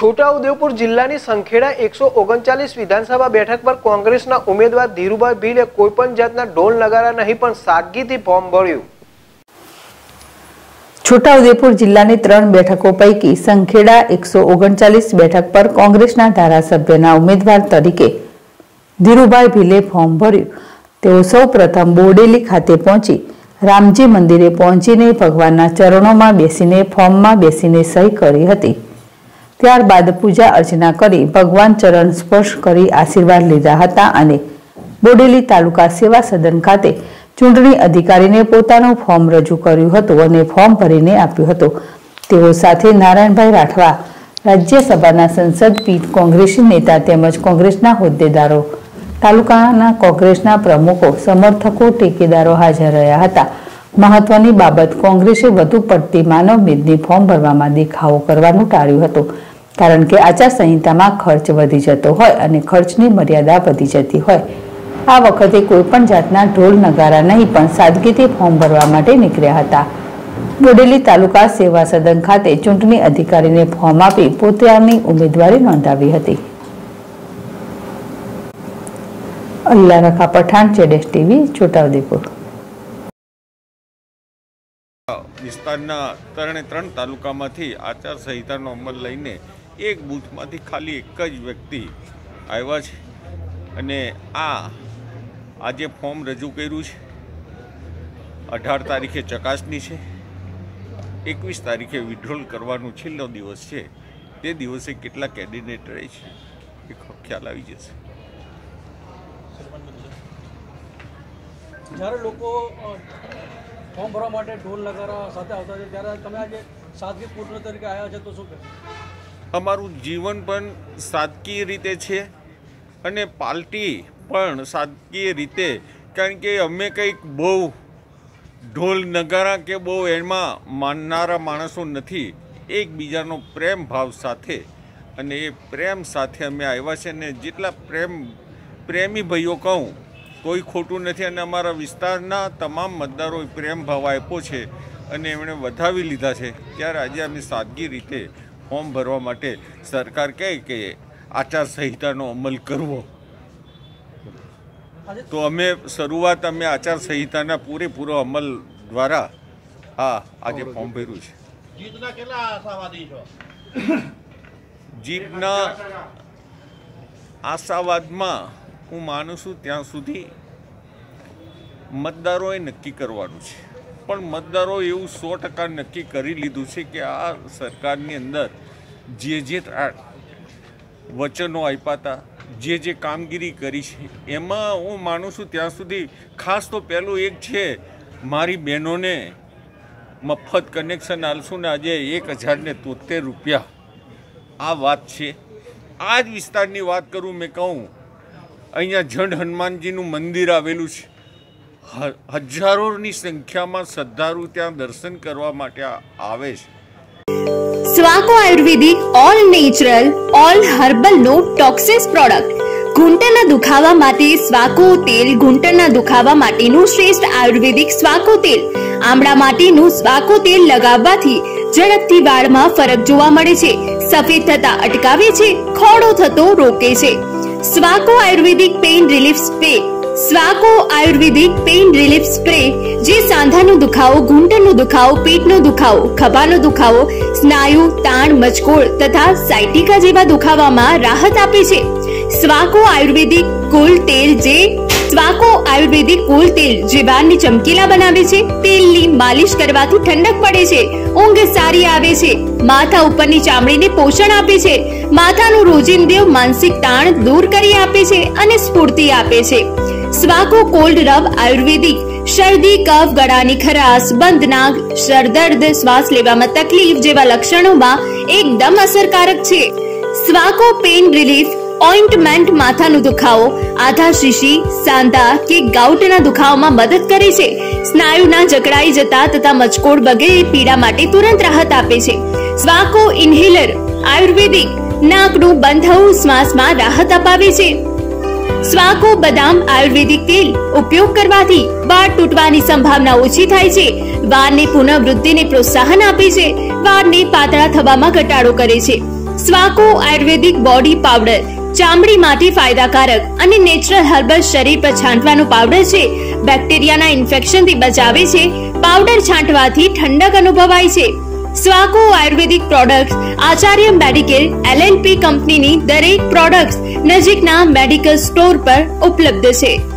છોટાઉદેપુર જિલ્લાની સંખેડા 139 વિધાનસભા બેઠક પર કોંગ્રેસના ઉમેદવાર ધીરુભાઈ ભીલે કોઈપણ જાતના ઢોલ નગારા નહીં પણ સાદગીથી ફોર્મ ભર્યું। છોટાઉદેપુર જિલ્લાની 3 બેઠકો પૈકી સંખેડા 139 બેઠક પર કોંગ્રેસના ધારાસભ્યના ઉમેદવાર તરીકે ધીરુભાઈ ભીલે ફોર્મ ભર્યું। તેઓ સૌપ્રથમ બોડેલી ખાતે પહોંચી રામજી મંદિરે પહોંચીને ભગવાનના ચરણોમાં બેસીને ફોર્મમાં બેસીને સહી કરી હતી। ત્યારબાદ પૂજા અર્ચના કરી ભગવાન ચરણ સ્પર્શ કરી આશીર્વાદ લીધા હતા અને બોડેલી તાલુકા સેવા સદન ખાતે ચૂંટણી અધિકારીને પોતાનું ફોર્મ રજૂ કર્યું હતું અને ફોર્મ ભરીને આપ્યું હતું। તેઓ સાથે નારાયણભાઈ રાઠવા, રાજ્યસભાના સંસદ પીઠ કોંગ્રેસી નેતા તેમજ કોંગ્રેસના હોદ્દેદારો, તાલુકાના કોંગ્રેસના પ્રમુખો, સમર્થકો, ટેકેદારો હાજર રહ્યા હતા। મહત્વની બાબત, કોંગ્રેસે વધુ પડતી માનવ મેદની ફોર્મ ભરવામાં દેખાવો કરવાનું ટાળ્યું હતું, કારણ કે આચારસંહિતામાં ખર્ચ વધી જતો હોય અને ખર્ચની મર્યાદા વધી જતી હોય। આ વખતે કોઈપણ જાતના ઢોલ નગારા નહીં પણ સાદગીથી ફોર્મ ભરવા માટે નીકળ્યા હતા। બોડેલી તાલુકા સેવા સદન ખાતે ચૂંટણી અધિકારીને ફોર્મ આપી પોતાની ઉમેદવારી નોંધાવી હતી। અલ્લા રખા પઠાણ, જેડેશ ટીવી, છોટાઉદેપુર। વિસ્તારના 3 તાલુકામાંથી આચારસંહિતાનો અમલ લઈને એક બૂથમાંથી ખાલી એક જ વ્યક્તિ આવ્યા છે અને આજે ફોર્મ રજૂ કર્યું છે। 18 તારીખે ચકાસણી છે, 21 તારીખે વિડ્રોલ કરવાનો છેલ્લો દિવસ છે। તે દિવસે કેટલા કેન્ડિડેટ રહે છે એ ખ્યાલ આવી જશે। જ્યારે લોકો ફોર્મ ભરવા માટે ઢોલ નગારા સાથે આવતા છે ત્યારે તમે આજે સાદગીપૂર્ણ તરીકે આવ્યા છે, તો શું કહે? અમારું જીવન પણ સાદગી રીતે છે અને પાર્ટી પણ સાદગી રીતે, કારણ કે અમે કંઈક બહુ ઢોલ નગારા કે બહુ એમાં માનનારા માણસો નથી। એકબીજાનો પ્રેમ ભાવ સાથે અને એ પ્રેમ સાથે અમે આવ્યા છે અને જેટલા પ્રેમી ભાઈઓ કહું કોઈ ખોટું નથી અને અમારા વિસ્તારના તમામ મતદારોએ પ્રેમ ભાવ આપ્યો છે અને એમણે વધાવી લીધા છે। ત્યારે આજે અમે સાદગી રીતે ફોર્મ ભરવા માટે સરકાર કહે કે આચારસંહિતાનો અમલ કરવો, તો અમે આચારસંહિતાના પૂરેપૂરો અમલ દ્વારા આજે ફોર્મ ભર્યું છે। જીતના કેટલા આશાવાદી છો? જીતના આશાવાદમાં હું માનું છું ત્યાં સુધી મતદારોએ નક્કી કરવાનું છે, પણ મતદારો એવું 100% નક્કી કરી લીધું છે કે આ સરકારની અંદર જે વચનો આપ્યા હતા, જે કામગીરી કરી છે એમાં હું માનું છું ત્યાં સુધી ખાસ તો પહેલું એક છે, મારી બહેનોને મફત કનેક્શન આલશું ને આજે 1073 રૂપિયા આ વાત છે। આ જ વિસ્તારની વાત કરું, મેં કહું અહીંયા જંડ હનુમાનજીનું મંદિર આવેલું છે, હજારોની સંખ્યામાં શ્રદ્ધાળુ ત્યાં દર્શન કરવા માટે આવે છે। Swako ayurvedic all natural all herbal no toxins product. ઘૂંટણના દુખાવા માટે સ્વાકો તેલ, ઘૂંટણના દુખાવા માટેનું શ્રેષ્ઠ આયુર્વેદિક સ્વાકો તેલ, આમળા માટેનું સ્વાકો તેલ લગાવવાથી ઝડપથી વાળમાં ફરક જોવા મળે છે, સફેદ થતા અટકાવે છે, ખોડો થતો રોકે છે। Swako ayurvedic pain relief spray. Swako ayurvedic pain relief spray જે સાંધાનો દુખાવો, ઘૂંટણનો દુખાવો, પેટનો દુખાવો, ખભાનો દુખાવો, સ્નાયુ તાણ, મચકોડ તથા સાયટિકા જેવા દુખાવામાં રાહત આપે છે। સ્વાકો આયુર્વેદિક કુલ તેલ જે વાળને ચમકીલા બનાવે છે, તેલની માલિશ કરવાથી ઠંડક પડે છે, ઊંઘ સારી આવે છે, માથા ઉપરની ચામડીને પોષણ આપે છે, માથાનું રોજિંદુ માનસિક તાણ દૂર કરી આપે છે અને સ્ફૂર્તિ આપે છે। સ્વાકો કોલ્ડ રબ આયુર્વેદિક શરદી, કફ, ગળાની ખરાશ, બંધ નાક, સરદર્દ, શ્વાસ લેવામાં તકલીફ જેવા લક્ષણોમાં એકદમ અસરકારક છે। સ્વાકો પેઇન રિલીફ ઓઇન્ટમેન્ટ માથાનો દુખાવો, આધા શીશી, સાંધા કે ગાઉટના દુખાવામાં મદદ કરે છે, સ્નાયુના જકડાઈ જતા તથા મચકોડ વગેરે પીડા માટે તુરંત રાહત આપે છે। સ્વાકો ઇન્હેલર આયુર્વેદિક નાકનું બંધ શ્વાસમાં રાહત અપાવે છે। સ્વાકો બદામ આયુર્વેદિક તેલ ઉપયોગ કરવાથી વાળ તૂટવાની સંભાવના ઓછી થાય છે, વાળની પુનઃવૃદ્ધિને પ્રોત્સાહન આપે છે, વાળને પાતળા થવામાં ઘટાડો કરે છે। સ્વાકો આયુર્વેદિક બોડી પાવડર ચામડી માટે ફાયદાકારક અને નેચરલ હર્બલ શરીર પર છાંટવાનો પાવડર છે. બેક્ટેરિયાના ઇન્ફેક્શનથી બચાવે છે. પાવડર છાંટવાથી ઠંડક અનુભવાય છે. Swako ayurvedic products Acharya Medicare LLP કંપનીની દરેક પ્રોડક્ટ્સ નજીકના મેડિકલ સ્ટોર પર ઉપલબ્ધ છે.